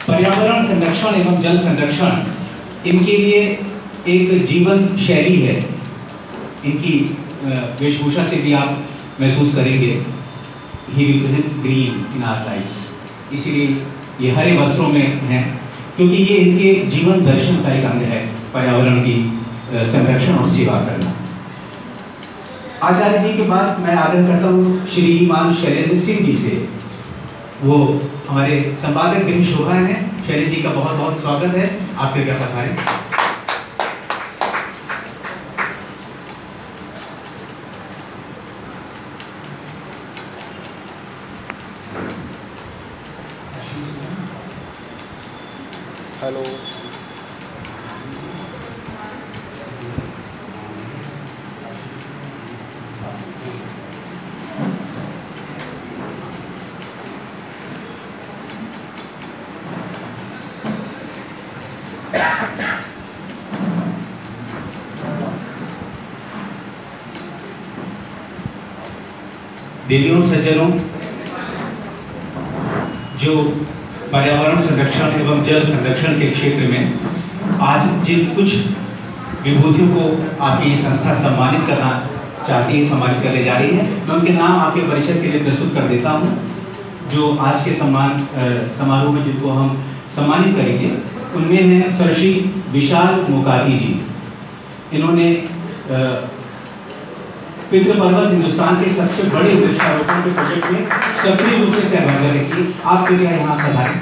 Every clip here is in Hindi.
पर्यावरण संरक्षण एवं जल संरक्षण इनके लिए एक जीवन शैली है। इनकी वेशभूषा से भी आप महसूस करेंगे, he represents green in our lifes. इसीलिए ये हरे वस्त्रों में हैं, क्योंकि ये इनके जीवन दर्शन का एक अंग है, पर्यावरण की संरक्षण और सेवा करना। आचार्य जी के बाद मैं आग्रह करता हूँ श्रीमान शैलेंद्र सिंह जी से। वो हमारे संपादक गृह शोभा हैं। शैलेंद्र जी का बहुत बहुत स्वागत है, आपके क्या पधारें। हेलो, देवियों सज्जनों, जो पर्यावरण संरक्षण एवं जल संरक्षण के क्षेत्र में आज जिन कुछ विभूतियों को आपकी संस्था सम्मानित करना चाहती है, सम्मानित करने जा रही है, मैं उनके नाम आपके परिचय के लिए प्रस्तुत कर देता हूं। जो आज के समारोह में जिनको हम सम्मानित करेंगे उनमें हैं सर श्री विशाल मुकाती जी। इन्होंने पितृ पर्वत हिंदुस्तान के सबसे बड़े वृक्षारोपण के प्रोजेक्ट में सक्रिय रूप से सहभागिता की। आप कृपया यहाँ पधारें।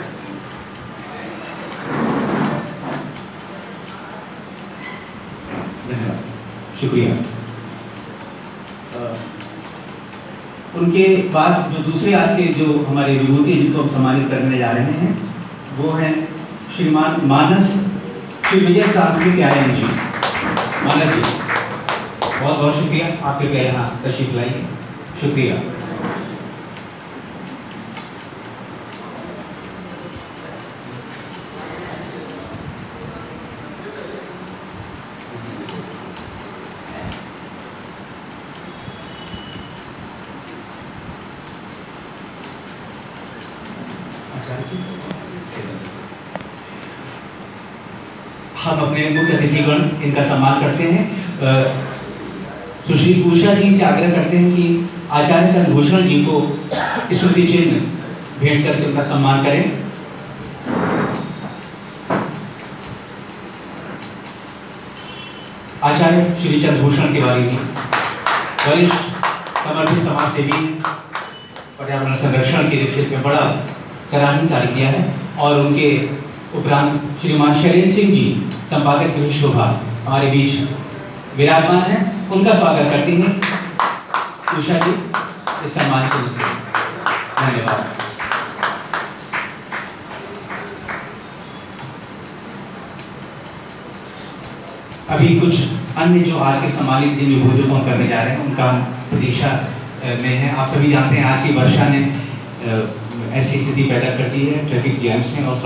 धन्यवाद, शुक्रिया। उनके बाद जो दूसरे आज के जो हमारे विभूति जिनको हम सम्मानित करने जा रहे हैं वो हैं श्रीमान मानस श्री विजय सांस्कृतिक आयन जी। मानस जी, बहुत बहुत शुक्रिया, आपके क्या यहाँ तशरीफ लाइए। शुक्रिया। हम अपने मुख्य अतिथिगण इनका सम्मान करते हैं। सुश्री उषा जी से आग्रह करते हैं कि आचार्य चंद्रभूषण जी को स्मृति चिन्ह भेंट करके उनका सम्मान करें। आचार्य श्री चंद्रभूषण तिवारी जी वरिष्ठ समर्पित समाज सेवी, पर्यावरण संरक्षण के क्षेत्र में बड़ा सराहनीय कार्य किया है। और उनके उपरांत श्रीमान शैलेंद्र सिंह जी संपादक गृह शोभा हमारे बीच विराजमान हैं। उनका स्वागत करती हैं उषा जी इस सम्मान के लिए। धन्यवाद। अभी कुछ अन्य जो आज के सम्मानित जिन विभूतियों को हम करने जा रहे हैं उनका प्रतीक्षा में है। आप सभी जानते हैं आज की वर्षा ने ऐसी स्थिति पैदा कर दी है, ट्रैफिक जैम्स हैं और